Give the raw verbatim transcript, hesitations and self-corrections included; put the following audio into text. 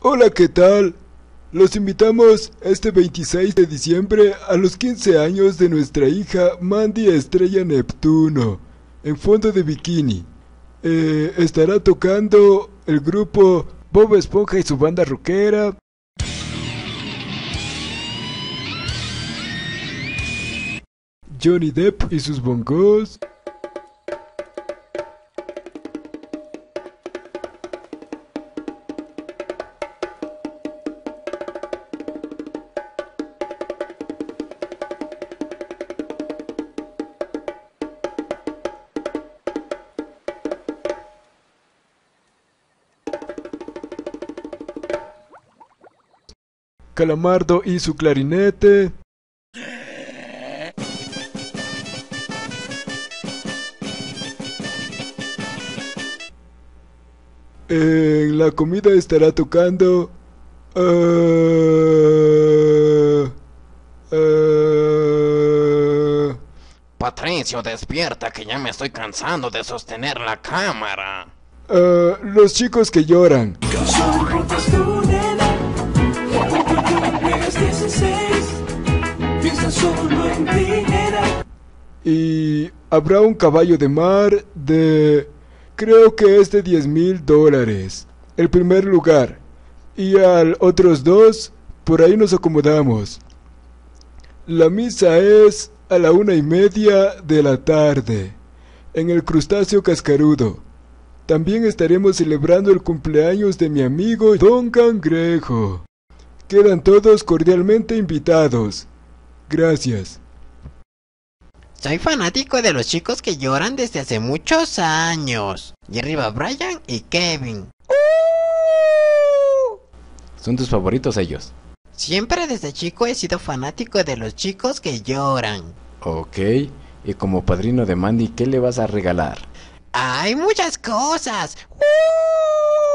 Hola, ¿qué tal? Los invitamos este veintiséis de diciembre a los quince años de nuestra hija Mandy Estrella Neptuno, en fondo de bikini. Eh, estará tocando el grupo Bob Esponja y su banda rockera. Johnny Depp y sus bongos. Calamardo y su clarinete. En la comida estará tocando... Uh, uh, Patricio, despierta, que ya me estoy cansando de sostener la cámara. uh, los chicos que lloran. Y habrá un caballo de mar de... creo que es de diez mil dólares. El primer lugar. Y al otros dos, por ahí nos acomodamos. La misa es a la una y media de la tarde, en el Crustáceo Cascarudo. También estaremos celebrando el cumpleaños de mi amigo Don Cangrejo. Quedan todos cordialmente invitados. Gracias. Soy fanático de los chicos que lloran desde hace muchos años. Y arriba Brian y Kevin. ¿Son tus favoritos ellos? Siempre desde chico he sido fanático de los chicos que lloran. Ok, y como padrino de Mandy, ¿qué le vas a regalar? ¡Hay muchas cosas! ¡Uh!